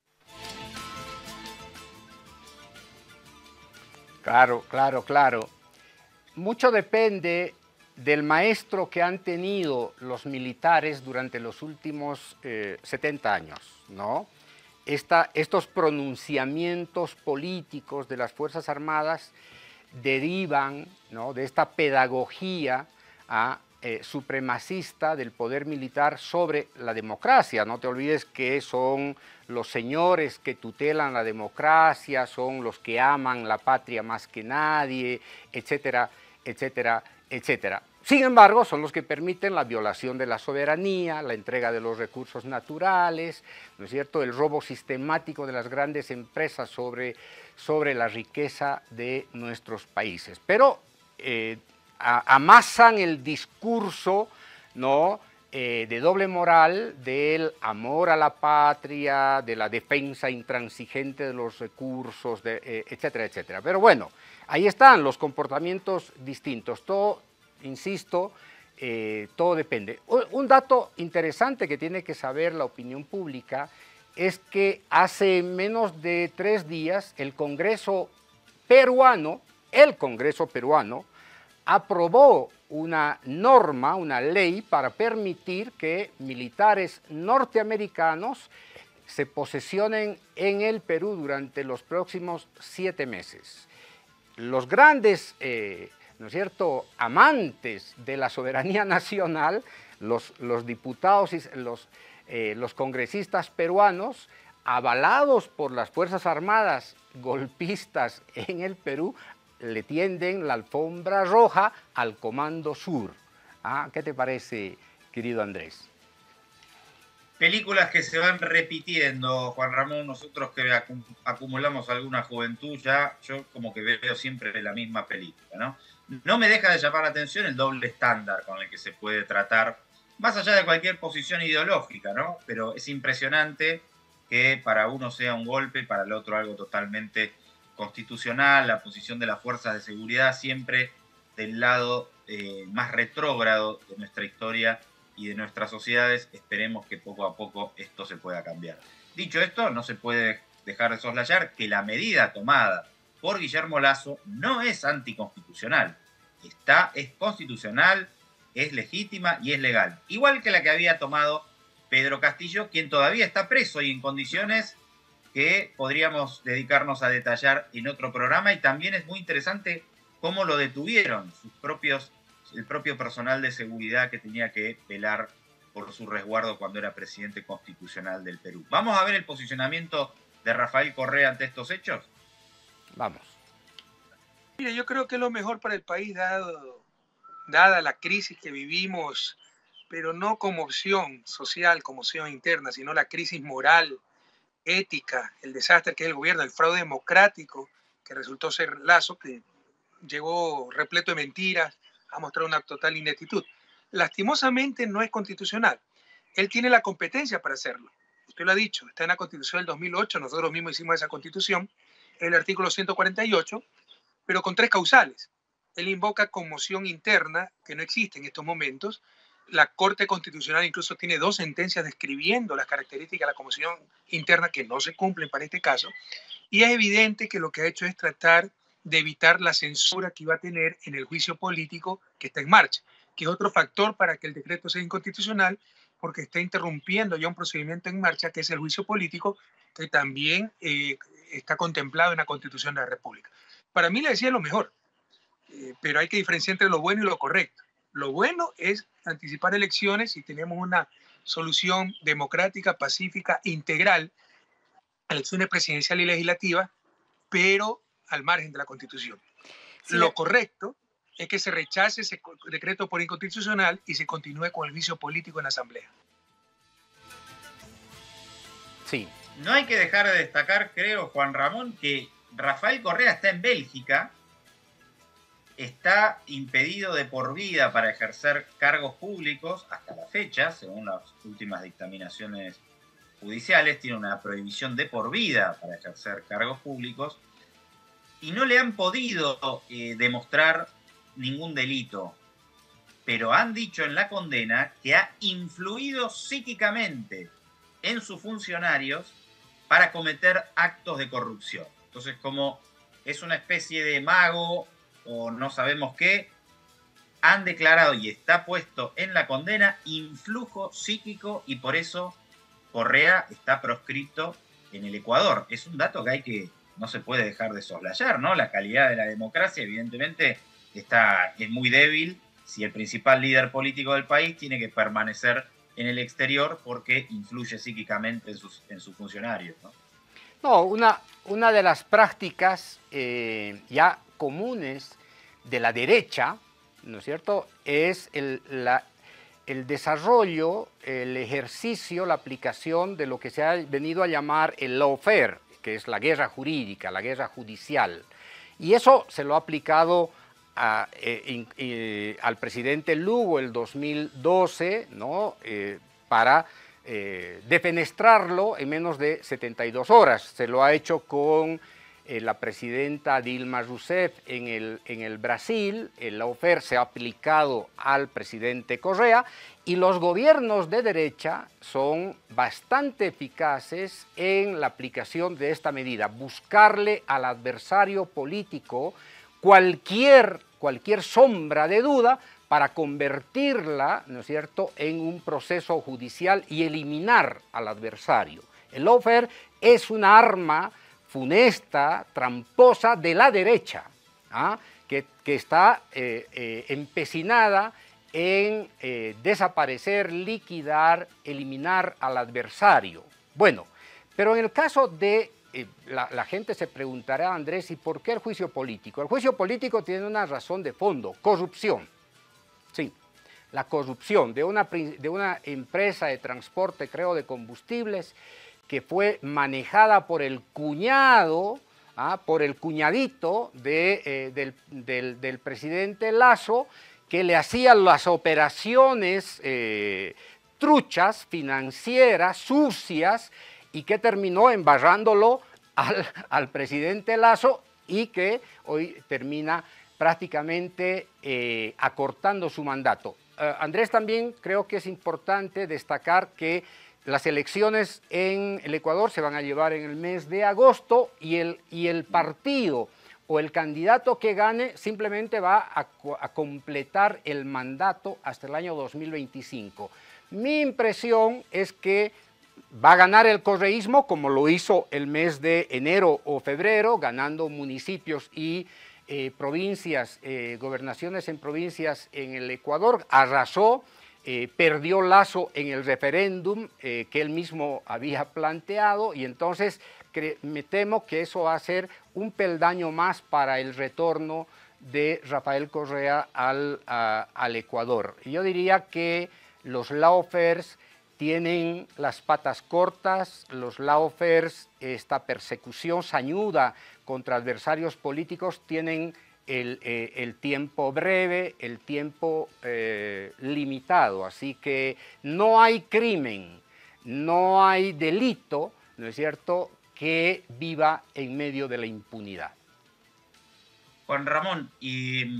Claro. Mucho depende del maestro que han tenido los militares durante los últimos 70 años, ¿no? Estos pronunciamientos políticos de las Fuerzas Armadas derivan, ¿no?, de esta pedagogía supremacista del poder militar sobre la democracia. No te olvides que son los señores que tutelan la democracia, son los que aman la patria más que nadie, etcétera, etcétera, etcétera. Sin embargo, son los que permiten la violación de la soberanía, la entrega de los recursos naturales, ¿no es cierto?, el robo sistemático de las grandes empresas sobre la riqueza de nuestros países. Pero amasan el discurso, ¿no?, de doble moral, del amor a la patria, de la defensa intransigente de los recursos, etcétera, etcétera. Pero bueno, ahí están los comportamientos distintos. Todo, insisto, todo depende. Un dato interesante que tiene que saber la opinión pública es que hace menos de 3 días el Congreso peruano aprobó una norma, una ley para permitir que militares norteamericanos se posesionen en el Perú durante los próximos 7 meses. Los grandes, ¿no es cierto?, amantes de la soberanía nacional, los diputados y los congresistas peruanos, avalados por las Fuerzas Armadas golpistas en el Perú, le tienden la alfombra roja al Comando Sur. ¿Qué te parece, querido Andrés? Películas que se van repitiendo, Juan Ramón. Nosotros que acumulamos alguna juventud ya, yo como que veo siempre la misma película, ¿no? No me deja de llamar la atención el doble estándar con el que se puede tratar, más allá de cualquier posición ideológica, ¿no? Pero es impresionante que para uno sea un golpe, para el otro algo totalmente constitucional, la posición de las fuerzas de seguridad siempre del lado más retrógrado de nuestra historia y de nuestras sociedades. Esperemos que poco a poco esto se pueda cambiar. Dicho esto, no se puede dejar de soslayar que la medida tomada por Guillermo Lasso no es anticonstitucional. Es constitucional, es legítima y es legal. Igual que la que había tomado Pedro Castillo, quien todavía está preso y en condiciones que podríamos dedicarnos a detallar en otro programa. Y también es muy interesante cómo lo detuvieron el propio personal de seguridad que tenía que velar por su resguardo cuando era presidente constitucional del Perú. ¿Vamos a ver el posicionamiento de Rafael Correa ante estos hechos? Vamos. Mira, yo creo que es lo mejor para el país dada la crisis que vivimos, pero no como opción social, como opción interna, sino la crisis moral, ética, el desastre que es el gobierno, el fraude democrático que resultó ser Lasso, que llegó repleto de mentiras, a mostrar una total ineptitud. Lastimosamente no es constitucional. Él tiene la competencia para hacerlo. Usted lo ha dicho, está en la Constitución del 2008, nosotros mismos hicimos esa Constitución, el artículo 148, pero con 3 causales. él invoca conmoción interna, que no existe en estos momentos. La Corte Constitucional incluso tiene 2 sentencias describiendo las características de la conmoción interna que no se cumplen para este caso. Y es evidente que lo que ha hecho es tratar de evitar la censura que iba a tener en el juicio político que está en marcha, que es otro factor para que el decreto sea inconstitucional, porque está interrumpiendo ya un procedimiento en marcha, que es el juicio político, que también está contemplado en la Constitución de la República. Para mí le decía lo mejor, pero hay que diferenciar entre lo bueno y lo correcto. Lo bueno es anticipar elecciones y tenemos una solución democrática, pacífica, integral, elecciones presidenciales y legislativas, pero al margen de la Constitución. Sí. Lo correcto es que se rechace ese decreto por inconstitucional y se continúe con el juicio político en la Asamblea. Sí. No hay que dejar de destacar, creo, Juan Ramón, que Rafael Correa está en Bélgica, está impedido de por vida para ejercer cargos públicos hasta la fecha, según las últimas dictaminaciones judiciales, tiene una prohibición de por vida para ejercer cargos públicos y no le han podido demostrar ningún delito, pero han dicho en la condena que ha influido psíquicamente en sus funcionarios para cometer actos de corrupción. Entonces, como es una especie de mago o no sabemos qué, han declarado y está puesto en la condena influjo psíquico y por eso Correa está proscrito en el Ecuador. Es un dato que no se puede dejar de soslayar, ¿no? La calidad de la democracia, evidentemente, es muy débil si el principal líder político del país tiene que permanecer en el exterior porque influye psíquicamente en sus funcionarios, ¿no? No, una de las prácticas ya comunes de la derecha, ¿no es cierto?, es el desarrollo, el ejercicio, la aplicación de lo que se ha venido a llamar el lawfare, que es la guerra jurídica, la guerra judicial. Y eso se lo ha aplicado al presidente Lugo el 2012, ¿no?, para defenestrarlo en menos de 72 horas. Se lo ha hecho con la presidenta Dilma Rousseff en el Brasil. El lawfare se ha aplicado al presidente Correa y los gobiernos de derecha son bastante eficaces en la aplicación de esta medida, buscarle al adversario político cualquier sombra de duda para convertirla, ¿no es cierto?, en un proceso judicial y eliminar al adversario. El lawfare es un arma funesta, tramposa de la derecha, que está empecinada en desaparecer, liquidar, eliminar al adversario. Bueno, pero en el caso de la gente se preguntará, Andrés, ¿y por qué el juicio político? El juicio político tiene una razón de fondo, corrupción. Sí, la corrupción de una empresa de transporte, creo, de combustibles, que fue manejada por el cuñado, por el cuñadito del presidente Lasso, que le hacía las operaciones truchas, financieras, sucias, y que terminó embarrándolo al presidente Lasso y que hoy termina prácticamente acortando su mandato. Andrés, también creo que es importante destacar que las elecciones en el Ecuador se van a llevar en el mes de agosto y el partido o el candidato que gane simplemente va a completar el mandato hasta el año 2025. Mi impresión es que va a ganar el correísmo como lo hizo el mes de enero o febrero, ganando municipios y provincias, gobernaciones en provincias en el Ecuador, arrasó, perdió Lasso en el referéndum que él mismo había planteado y entonces me temo que eso va a ser un peldaño más para el retorno de Rafael Correa al Ecuador. Yo diría que los lawfares tienen las patas cortas, los lawfares, esta persecución sañuda contra adversarios políticos tienen el tiempo breve, el tiempo limitado, así que no hay crimen, no hay delito, ¿no es cierto?, que viva en medio de la impunidad. Juan Ramón, y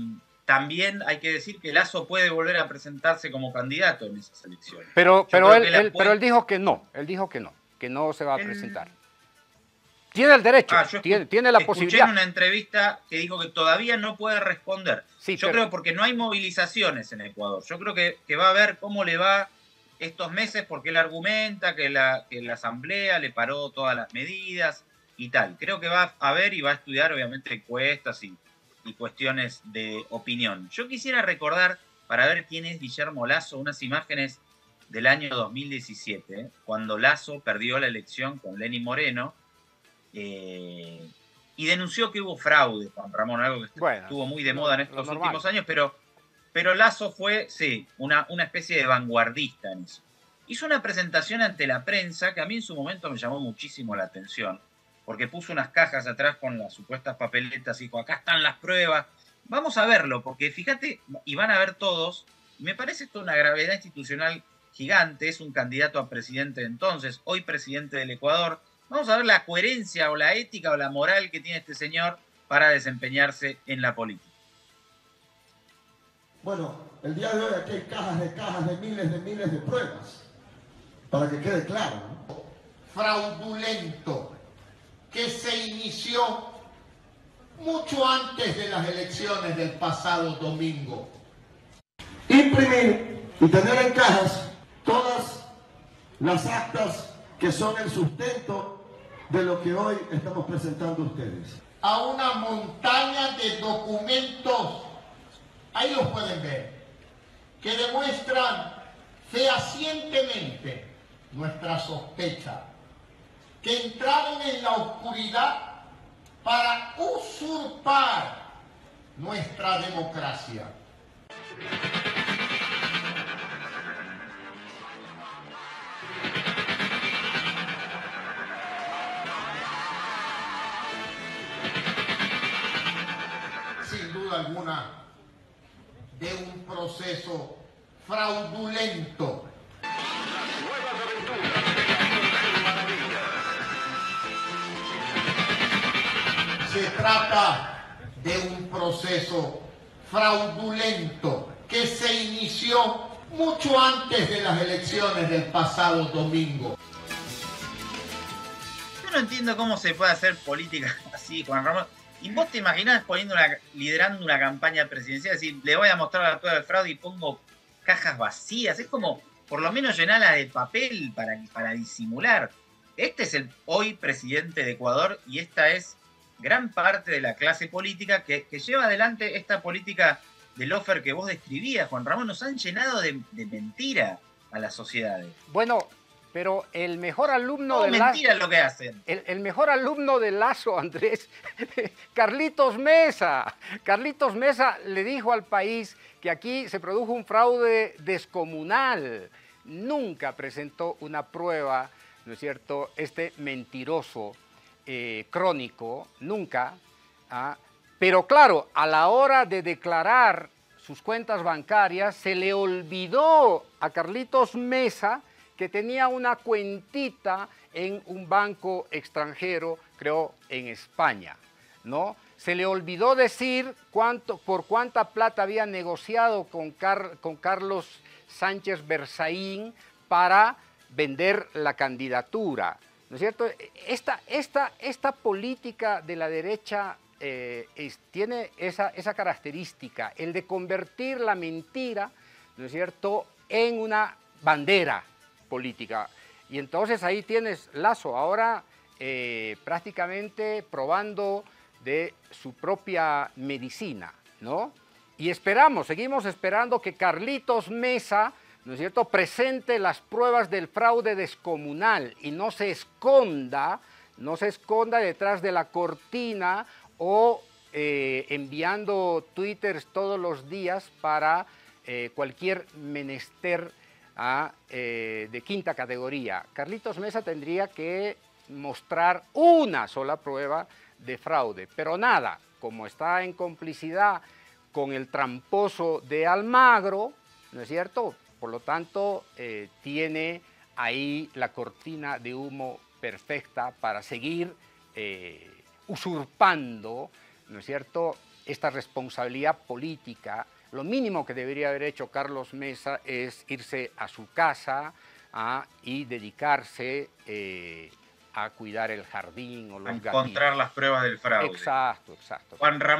también hay que decir que Lasso puede volver a presentarse como candidato en esas elecciones. Pero él dijo que no, que no se va a presentar. Tiene el derecho, tiene la posibilidad. Escuché en una entrevista que dijo que todavía no puede responder. Sí, yo creo porque no hay movilizaciones en Ecuador. Yo creo que va a ver cómo le va estos meses, porque él argumenta que la Asamblea le paró todas las medidas y tal. Creo que va a ver y va a estudiar, obviamente, encuestas y cuestiones de opinión. Yo quisiera recordar, para ver quién es Guillermo Lasso, unas imágenes del año 2017, cuando Lasso perdió la elección con Lenín Moreno, y denunció que hubo fraude, Juan Ramón, algo que estuvo muy de moda en estos últimos años, pero Lasso fue, sí, una especie de vanguardista en eso. Hizo una presentación ante la prensa que a mí en su momento me llamó muchísimo la atención, porque puso unas cajas atrás con las supuestas papeletas y dijo, acá están las pruebas, vamos a verlo, porque fíjate, y van a ver todos, me parece esto una gravedad institucional gigante, es un candidato a presidente de entonces, hoy presidente del Ecuador. Vamos a ver la coherencia o la ética o la moral que tiene este señor para desempeñarse en la política. Bueno, el día de hoy aquí hay cajas de miles de pruebas, para que quede claro, ¿no? Fraudulento, que se inició mucho antes de las elecciones del pasado domingo. Imprimir y tener en cajas todas las actas que son el sustento de lo que hoy estamos presentando a ustedes. A una montaña de documentos, ahí los pueden ver, que demuestran fehacientemente nuestra sospecha, que entraron en la oscuridad para usurpar nuestra democracia. Sin duda alguna, de un proceso fraudulento. Se trata de un proceso fraudulento que se inició mucho antes de las elecciones del pasado domingo. Yo no entiendo cómo se puede hacer política así, Juan Ramón. ¿Y vos te imaginás liderando una campaña presidencial, decir, le voy a mostrar la prueba del fraude y pongo cajas vacías? Es como, por lo menos llenarla de papel para disimular. Este es el hoy presidente de Ecuador y esta es gran parte de la clase política que lleva adelante esta política del lofer que vos describías, Juan Ramón. Nos han llenado de mentira a las sociedades. Bueno, pero el mejor alumno de mentira es lo que hacen. El mejor alumno de Lasso, Andrés, Carlitos Mesa. Carlitos Mesa le dijo al país que aquí se produjo un fraude descomunal. Nunca presentó una prueba, ¿no es cierto? Este mentiroso crónico, nunca. Pero claro, a la hora de declarar sus cuentas bancarias, se le olvidó a Carlitos Mesa que tenía una cuentita en un banco extranjero, creo, en España, ¿no? Se le olvidó decir por cuánta plata había negociado con Carlos Sánchez Berzaín para vender la candidatura, ¿no es cierto? Esta política de la derecha tiene esa característica, el de convertir la mentira, ¿no es cierto?, en una bandera política. Y entonces ahí tienes Lasso ahora prácticamente probando de su propia medicina, ¿no? Y seguimos esperando que Carlitos Mesa, ¿no es cierto?, presente las pruebas del fraude descomunal y no se esconda detrás de la cortina o enviando twitters todos los días para cualquier menester de quinta categoría. Carlitos Mesa tendría que mostrar una sola prueba de fraude, pero nada, como está en complicidad con el tramposo de Almagro, ¿no es cierto? Por lo tanto, tiene ahí la cortina de humo perfecta para seguir usurpando, ¿no es cierto?, esta responsabilidad política, lo mínimo que debería haber hecho Carlos Mesa es irse a su casa y dedicarse a cuidar el jardín o los gatitos. A encontrar las pruebas del fraude. Exacto, exacto.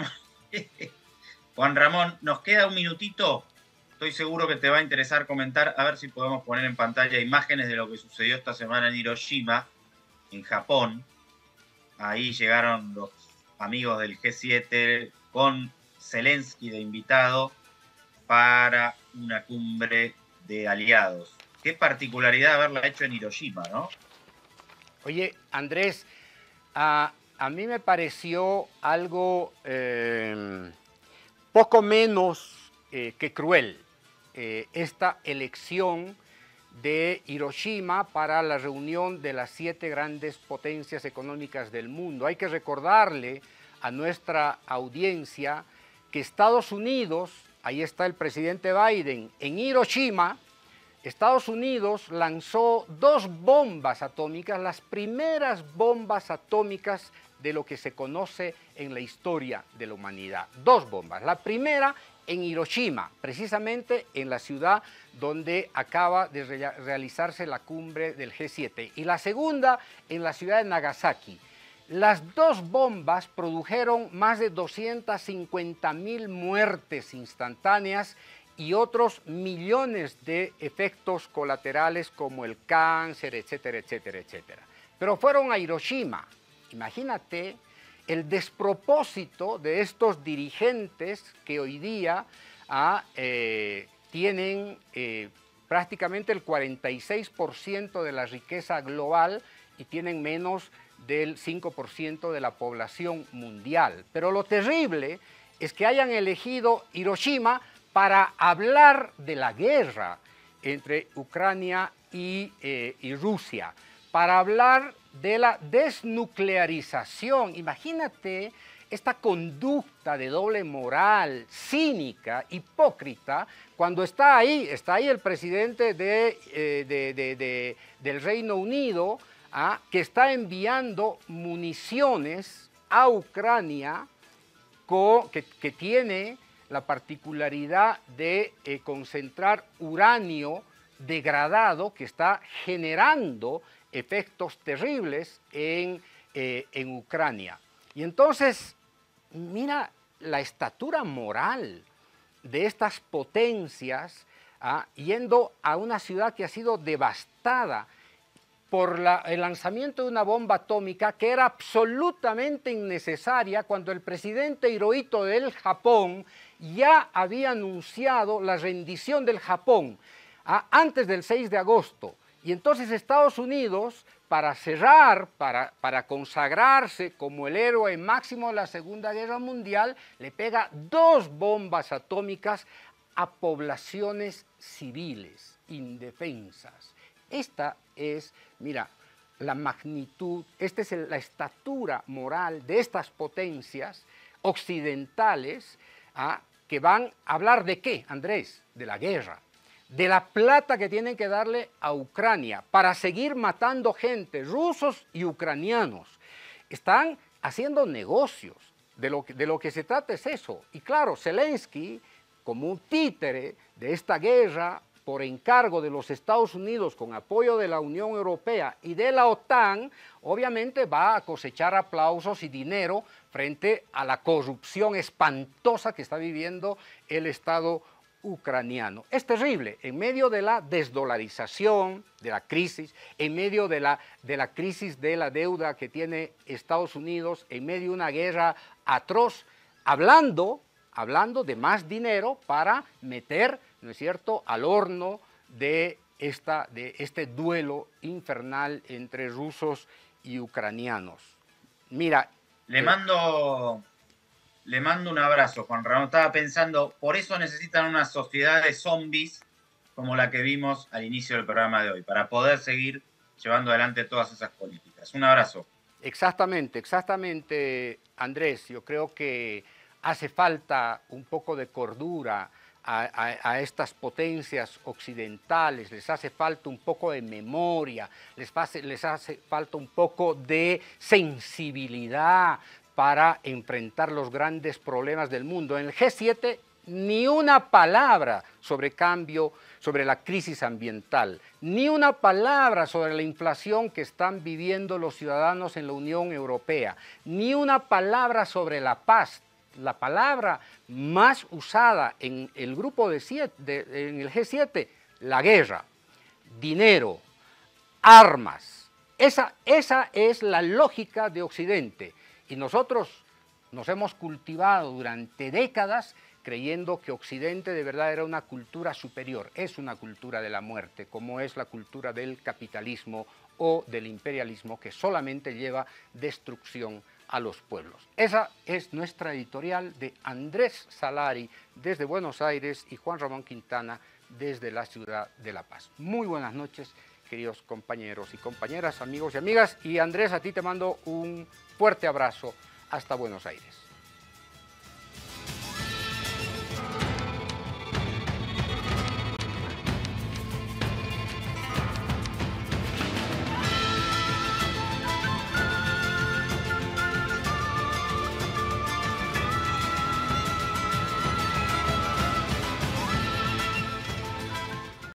Juan Ramón, nos queda un minutito. Estoy seguro que te va a interesar comentar, a ver si podemos poner en pantalla imágenes de lo que sucedió esta semana en Hiroshima, en Japón. Ahí llegaron los amigos del G7 con Zelensky de invitado para una cumbre de aliados. Qué particularidad haberla hecho en Hiroshima, ¿no? Oye, Andrés, a mí me pareció algo poco menos que cruel esta elección de Hiroshima para la reunión de las 7 grandes potencias económicas del mundo. Hay que recordarle a nuestra audiencia que Estados Unidos, ahí está el presidente Biden, en Hiroshima, Estados Unidos lanzó 2 bombas atómicas, las primeras bombas atómicas de lo que se conoce en la historia de la humanidad. 2 bombas. La primera en Hiroshima, precisamente en la ciudad donde acaba de realizarse la cumbre del G7. Y la segunda en la ciudad de Nagasaki. Las 2 bombas produjeron más de 250.000 muertes instantáneas y otros millones de efectos colaterales como el cáncer, etcétera, etcétera, etcétera. Pero fueron a Hiroshima. Imagínate el despropósito de estos dirigentes que hoy día tienen prácticamente el 46% de la riqueza global y tienen menos del 5% de la población mundial. Pero lo terrible es que hayan elegido Hiroshima para hablar de la guerra entre Ucrania y Rusia, para hablar de la desnuclearización. Imagínate esta conducta de doble moral, cínica, hipócrita, cuando está ahí el presidente del Reino Unido, que está enviando municiones a Ucrania que tiene la particularidad de concentrar uranio degradado que está generando efectos terribles en Ucrania. Y entonces, mira la estatura moral de estas potencias yendo a una ciudad que ha sido devastada por el lanzamiento de una bomba atómica que era absolutamente innecesaria cuando el presidente Hirohito del Japón ya había anunciado la rendición del Japón antes del 6 de agosto. Y entonces Estados Unidos, para cerrar, para consagrarse como el héroe máximo de la Segunda Guerra Mundial, le pega 2 bombas atómicas a poblaciones civiles, indefensas. Esta es, mira, la magnitud, esta es la estatura moral de estas potencias occidentales que van a hablar de qué, Andrés, de la guerra, de la plata que tienen que darle a Ucrania para seguir matando gente, rusos y ucranianos. Están haciendo negocios, de lo que se trata es eso. Y claro, Zelensky, como un títere de esta guerra, por encargo de los Estados Unidos, con apoyo de la Unión Europea y de la OTAN, obviamente va a cosechar aplausos y dinero frente a la corrupción espantosa que está viviendo el Estado ucraniano. Es terrible, en medio de la desdolarización, de la crisis, en medio de la crisis de la deuda que tiene Estados Unidos, en medio de una guerra atroz, hablando de más dinero para meter, ¿no es cierto?, al horno de este duelo infernal entre rusos y ucranianos. Mira, le mando un abrazo, Juan Ramón. Estaba pensando, por eso necesitan una sociedad de zombies como la que vimos al inicio del programa de hoy, para poder seguir llevando adelante todas esas políticas. Un abrazo. Exactamente, Andrés. Yo creo que hace falta un poco de cordura a estas potencias occidentales, les hace falta un poco de memoria, les hace falta un poco de sensibilidad. para enfrentar los grandes problemas del mundo. En el G7 ni una palabra sobre cambio, sobre la crisis ambiental, ni una palabra sobre la inflación que están viviendo los ciudadanos en la Unión Europea, ni una palabra sobre la paz. La palabra más usada en el grupo en el G7, la guerra, dinero, armas. Esa es la lógica de Occidente. Y nosotros nos hemos cultivado durante décadas creyendo que Occidente de verdad era una cultura superior, es una cultura de la muerte, como es la cultura del capitalismo o del imperialismo, que solamente lleva destrucción a los pueblos. Esa es nuestra editorial de Andrés Salari desde Buenos Aires y Juan Ramón Quintana desde la ciudad de La Paz. Muy buenas noches, queridos compañeros y compañeras, amigos y amigas. Y Andrés, a ti te mando un fuerte abrazo hasta Buenos Aires.